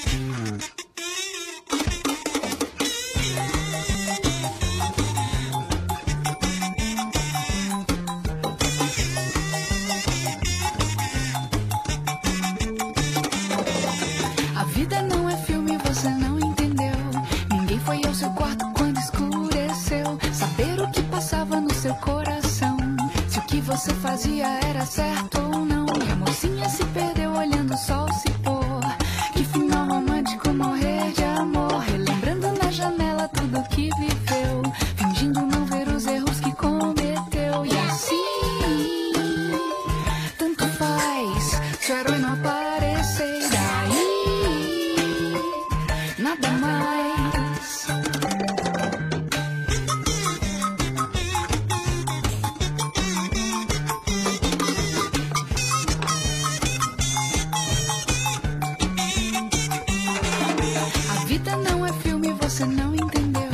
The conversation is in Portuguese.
A vida não é filme, você não entendeu. Ninguém foi ao seu quarto quando escureceu. Saber o que passava no seu coração, se o que você fazia era certo ou não. E a mocinha se perdeu olhando o sol se pôr. Que final romântico, morrer de amor. Relembrando na janela tudo que viveu, fingindo não ver os erros que cometeu. E assim, tanto faz se o herói não aparecer. Daí, nada mais. A vida não é filme, você não entendeu.